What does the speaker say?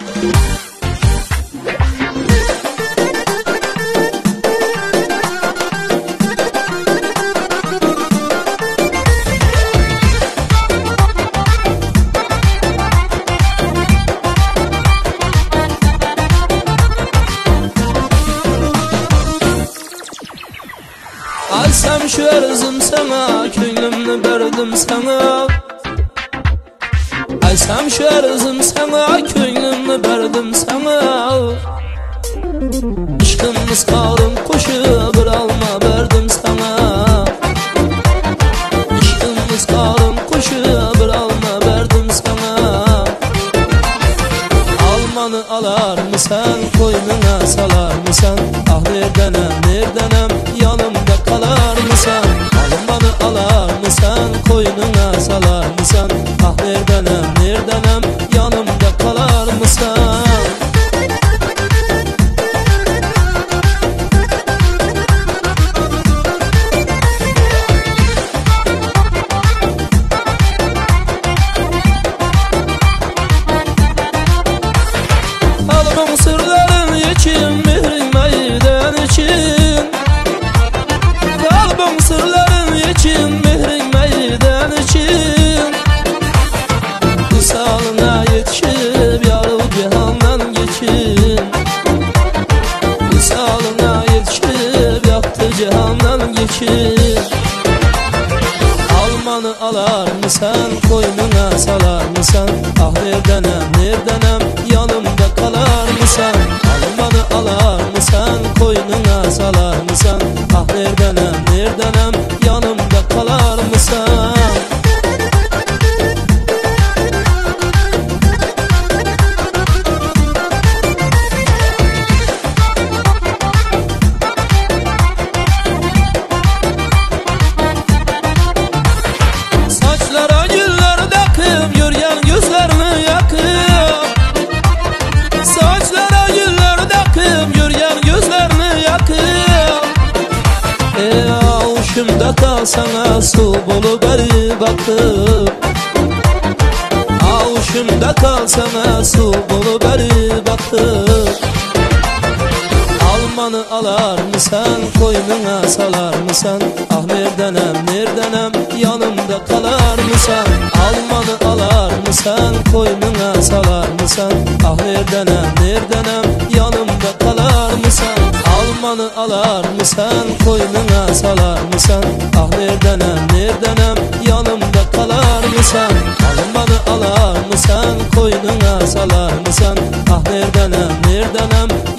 Alsam şu erzim sana, könglimni berdim sana. Alsam şu erzim sana, könglimni berdim sana. İşkimiz kaldım koşup bir alma berdim sana. İşkimiz kaldım koşup bir alma berdim sana. Almanı alar mısın, koynuna salar mısın? Ah nerdenem, nerdenem, yanımda kalar mısın? Almanı alar mısın, koynuna salar mısın? Ah nerdenem, nerdenem, yanımda kalar mısın? Alımın sırların için, mehrin meydan için. Kalbim sırların için, mehrin meydan için. Visalına yetişip yarı cihandan geçin. Visalına yetişip yaktı cihandan geçin. Almanı alar mısın, koynuna salar mısın? Ah nerdenem, nerdenem, yanımda kalar mısın? Almanı alar mısın, koynuna salar mısın? Ah nerdenem, nerdenem, yanımda kalar mısın? Saçlara güller döküp, yürgen gözlerini yakıp. Saçlara güller döküp, yürgen gözlerini yakıp. Avuşumda kalsana su bulup beri bakıp. Avuşumda kalsana su bulup beri bakıp. Almanı alar mısın, koynuna salar mısın? Ah nerdenem, nerdenem, yanımda kalar mısın? Almanı alar mısın, koynuna salar mısın? Ah nerdenem, nerdenem, yanımda kalar mısın? Almanı alar mısın, koynuna salar mısın? Ah nerdenem, nerdenem, yanımda kalar mısın? Almanı alar mısın, koynuna salar mısın? Ah nerdenem, nerdenem,